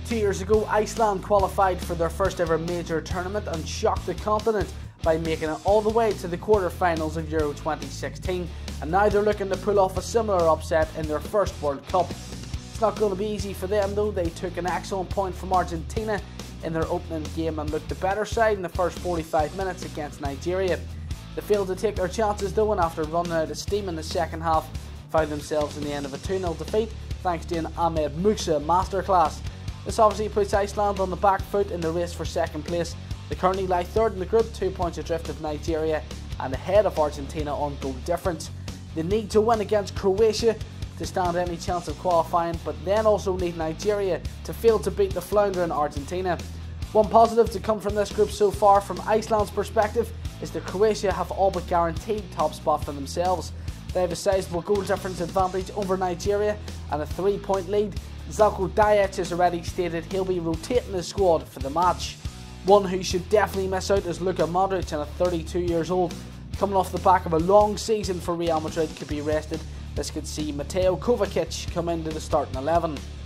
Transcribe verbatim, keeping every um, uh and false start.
Two years ago, Iceland qualified for their first ever major tournament and shocked the continent by making it all the way to the quarter-finals of Euro twenty sixteen, and now they're looking to pull off a similar upset in their first World Cup. It's not going to be easy for them though. They took an excellent point from Argentina in their opening game and looked the better side in the first forty-five minutes against Nigeria. They failed to take their chances though, and after running out of steam in the second half, found themselves in the end of a two nil defeat thanks to an Ahmed Musa masterclass. This obviously puts Iceland on the back foot in the race for second place. They currently lie third in the group, two points adrift of Nigeria and ahead of Argentina on goal difference. They need to win against Croatia to stand any chance of qualifying, but then also need Nigeria to fail to beat the floundering Argentina. One positive to come from this group so far from Iceland's perspective is that Croatia have all but guaranteed top spot for themselves. They have a sizable goal difference advantage over Nigeria and a three point lead. Zlatko Dalic has already stated he'll be rotating his squad for the match. One who should definitely miss out is Luka Modric, and at thirty-two years old, coming off the back of a long season for Real Madrid, could be rested. This could see Mateo Kovacic come into the starting eleven.